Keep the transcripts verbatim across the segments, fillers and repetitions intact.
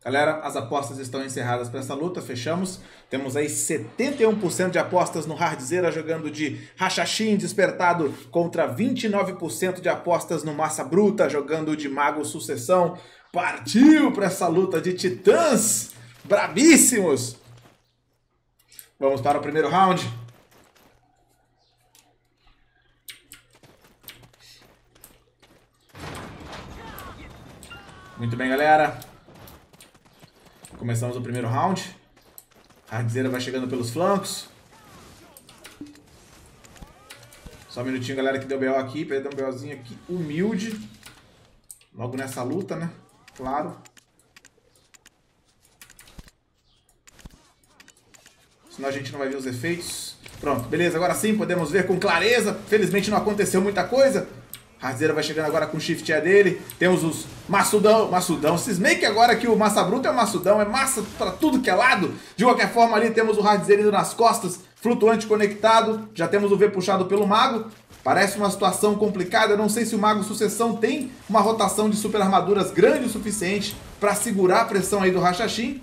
Galera, as apostas estão encerradas para essa luta, fechamos. Temos aí setenta e um por cento de apostas no Hardzeira jogando de Rachachim Despertado contra vinte e nove por cento de apostas no Massa Bruta jogando de Mago Sucessão. Partiu para essa luta de titãs brabíssimos. Vamos para o primeiro round. Muito bem, galera. Começamos o primeiro round. Hardzeira vai chegando pelos flancos. Só um minutinho, galera, que deu B O aqui. Perdeu um BOzinho aqui humilde. Logo nessa luta, né? Claro. Senão a gente não vai ver os efeitos. Pronto, beleza. Agora sim, podemos ver com clareza. Felizmente não aconteceu muita coisa. Hardzeira vai chegando agora com o shift E dele. Temos os maçudão, maçudão. Cismei que agora que o Massa Bruta é o maçudão. É massa pra tudo que é lado. De qualquer forma ali temos o Hardzeira indo nas costas. Flutuante conectado. Já temos o V puxado pelo Mago. Parece uma situação complicada. Eu não sei se o Mago Sucessão tem uma rotação de super armaduras grande o suficiente para segurar a pressão aí do Rachachim.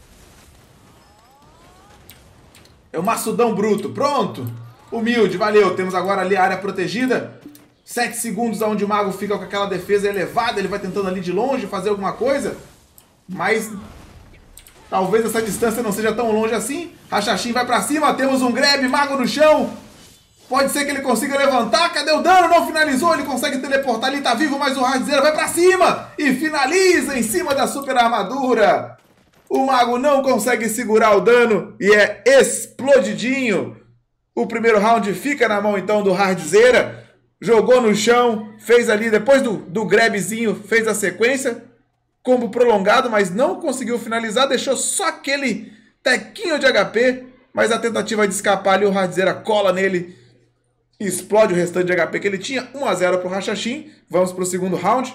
É o maçudão bruto. Pronto. Humilde, valeu. Temos agora ali a área protegida. sete segundos onde o Mago fica com aquela defesa elevada, ele vai tentando ali de longe fazer alguma coisa, mas talvez essa distância não seja tão longe assim. Rachachim vai pra cima, temos um grab, Mago no chão, pode ser que ele consiga levantar, cadê o dano? Não finalizou, ele consegue teleportar ali, tá vivo, mas o Hardzeira vai pra cima e finaliza em cima da super armadura. O Mago não consegue segurar o dano e é explodidinho. O primeiro round fica na mão então do Hardzeira. Jogou no chão, fez ali, depois do, do grabzinho, fez a sequência. Combo prolongado, mas não conseguiu finalizar. Deixou só aquele tequinho de H P. Mas a tentativa de escapar ali, o Hardzeira cola nele. Explode o restante de H P que ele tinha. um a zero para o Rachachim. Vamos para o segundo round.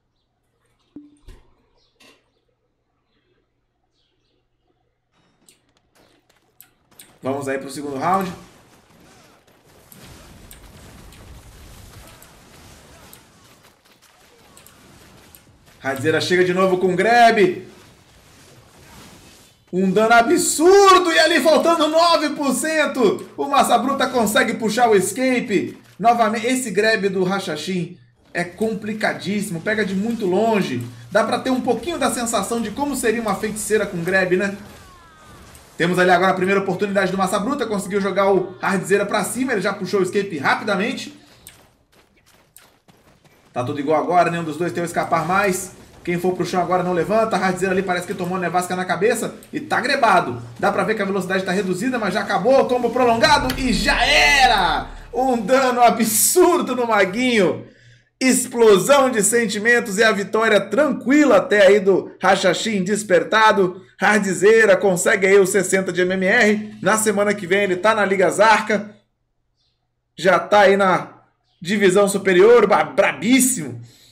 Vamos aí para o segundo round. Hardzeira chega de novo com grab. Um dano absurdo. E ali faltando nove por cento. O Massa Bruta consegue puxar o escape. Novamente, esse grab do Rachachim é complicadíssimo. Pega de muito longe. Dá pra ter um pouquinho da sensação de como seria uma feiticeira com grab, né? Temos ali agora a primeira oportunidade do Massa Bruta. Conseguiu jogar o Hardzeira pra cima. Ele já puxou o escape rapidamente. Tá tudo igual agora, nenhum dos dois tem o escapar mais. Quem for pro chão agora não levanta. Hardzeira ali parece que tomou nevasca na cabeça e tá grebado. Dá pra ver que a velocidade tá reduzida, mas já acabou. Combo prolongado e já era! Um dano absurdo no Maguinho. Explosão de sentimentos e a vitória tranquila até aí do Rachachim Despertado. Hardzeira consegue aí os sessenta de M M R. Na semana que vem ele tá na Liga Zarca. Já tá aí na divisão superior, brabíssimo.